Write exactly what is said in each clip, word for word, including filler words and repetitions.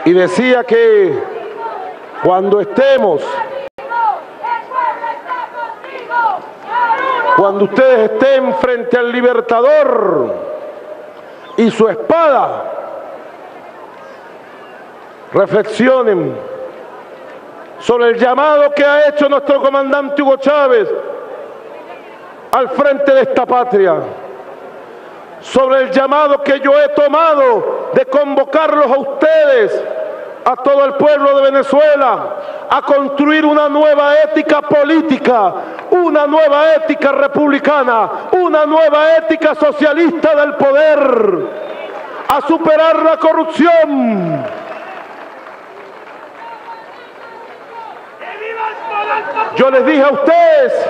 Y decía que cuando estemos, cuando ustedes estén frente al Libertador y su espada, reflexionen sobre el llamado que ha hecho nuestro comandante Hugo Chávez al frente de esta patria, sobre el llamado que yo he tomado de convocarlos a ustedes, a todo el pueblo de Venezuela, a construir una nueva ética política, una nueva ética republicana, una nueva ética socialista del poder, a superar la corrupción. Yo les dije a ustedes,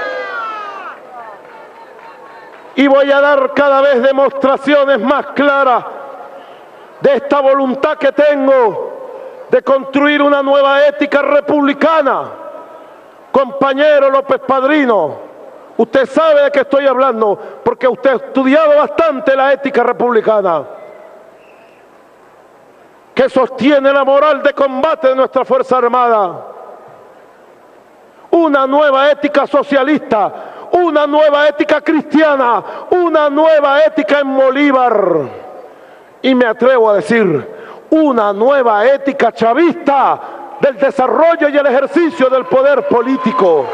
y voy a dar cada vez demostraciones más claras de esta voluntad que tengo de construir una nueva ética republicana. Compañero López Padrino, usted sabe de qué estoy hablando, porque usted ha estudiado bastante la ética republicana, que sostiene la moral de combate de nuestra Fuerza Armada. Una nueva ética socialista, una nueva ética cristiana, una nueva ética en Bolívar. Y me atrevo a decir, una nueva ética chavista del desarrollo y el ejercicio del poder político.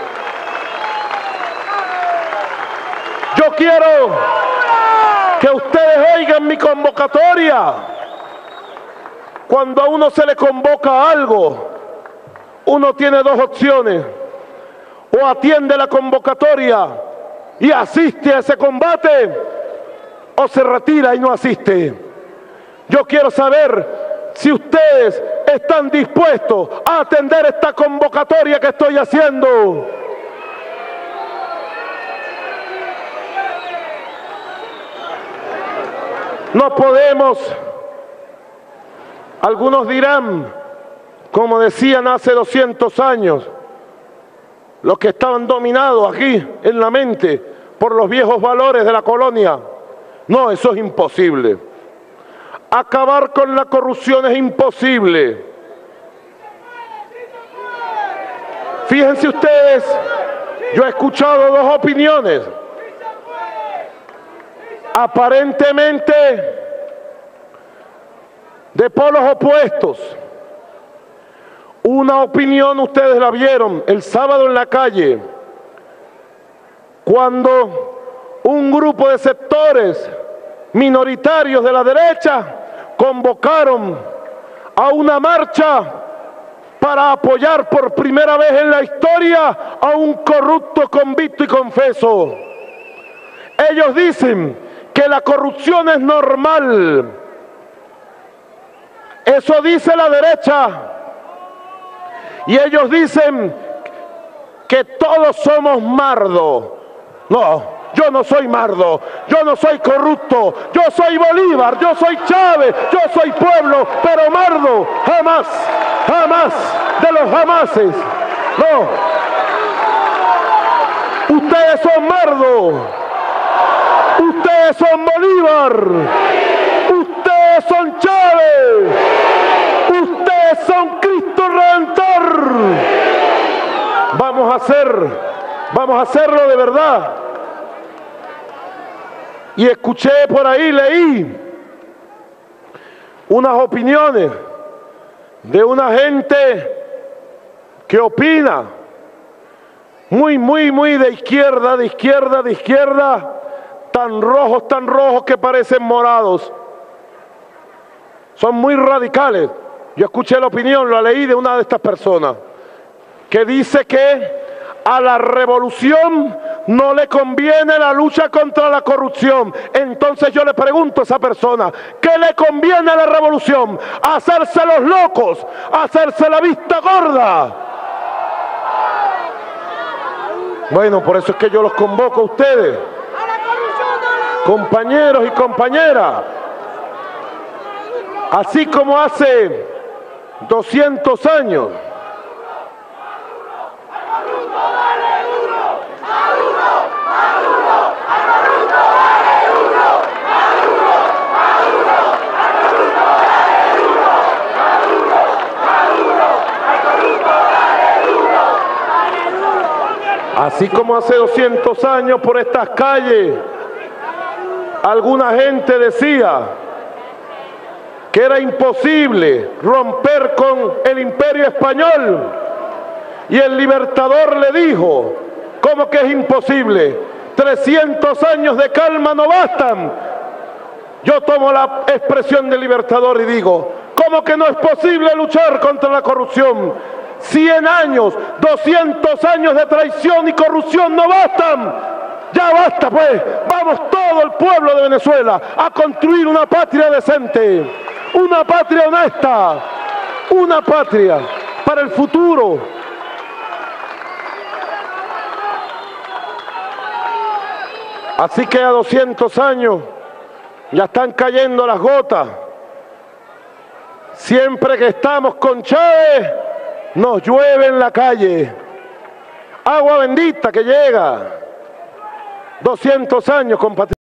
Yo quiero que ustedes oigan mi convocatoria. Cuando a uno se le convoca a algo, uno tiene dos opciones: o atiende la convocatoria y asiste a ese combate, o se retira y no asiste. Yo quiero saber si ustedes están dispuestos a atender esta convocatoria que estoy haciendo. No podemos, algunos dirán, como decían hace doscientos años, los que estaban dominados aquí en la mente por los viejos valores de la colonia. No, eso es imposible. Acabar con la corrupción es imposible. Fíjense ustedes, yo he escuchado dos opiniones. Aparentemente de polos opuestos. Una opinión, ustedes la vieron el sábado en la calle, cuando un grupo de sectores minoritarios de la derecha convocaron a una marcha para apoyar por primera vez en la historia a un corrupto convicto y confeso. Ellos dicen que la corrupción es normal. Eso dice la derecha. Y ellos dicen que todos somos mardos. No. Yo no soy mardo, yo no soy corrupto, yo soy Bolívar, yo soy Chávez, yo soy pueblo, pero mardo, jamás, jamás, de los jamases. No. Ustedes son mardo, ustedes son Bolívar, ustedes son Chávez, ustedes son Cristo Redentor. Vamos a hacer, vamos a hacerlo de verdad. Y escuché por ahí, leí unas opiniones de una gente que opina muy, muy, muy de izquierda, de izquierda, de izquierda, tan rojos, tan rojos que parecen morados. Son muy radicales. Yo escuché la opinión, la leí de una de estas personas, que dice que a la revolución no le conviene la lucha contra la corrupción. Entonces yo le pregunto a esa persona, ¿qué le conviene a la revolución? ¿Hacerse los locos? ¿Hacerse la vista gorda? Bueno, por eso es que yo los convoco a ustedes, compañeros y compañeras. Así como hace doscientos años, Así como hace doscientos años por estas calles, alguna gente decía que era imposible romper con el imperio español, y el Libertador le dijo: ¿cómo que es imposible? trescientos años de calma no bastan. Yo tomo la expresión del Libertador y digo: ¿cómo que no es posible luchar contra la corrupción? cien años, doscientos años de traición y corrupción no bastan. Ya basta, pues. Vamos todo el pueblo de Venezuela a construir una patria decente, una patria honesta, una patria para el futuro. Así que a doscientos años ya están cayendo las gotas. Siempre que estamos con Chávez, nos llueve en la calle. Agua bendita que llega. doscientos años, compatriotas.